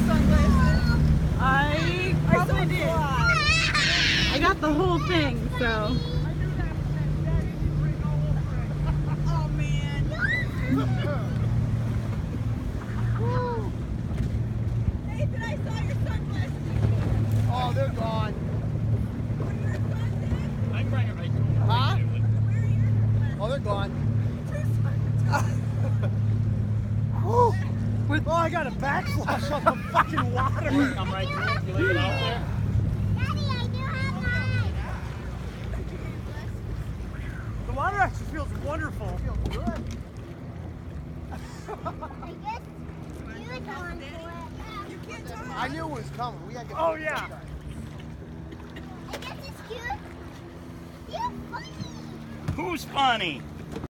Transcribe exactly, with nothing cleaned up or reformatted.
sunglasses? I probably did. I got the whole thing, so. Oh man. Nathan, I saw your sunglasses. Oh, they're gone. Where are your sunglasses? I can bring it right to Huh? Where are your sunglasses? Oh, they're gone. Two With, oh, I got a backflush on the fucking water. come right through if you leave it out there. Daddy, I do have mine. The water actually feels wonderful. It feels good. I guess you're going for it. You can't talk. I knew it was coming. We had to get Oh, yeah. I guess it's cute. You're funny. Who's funny?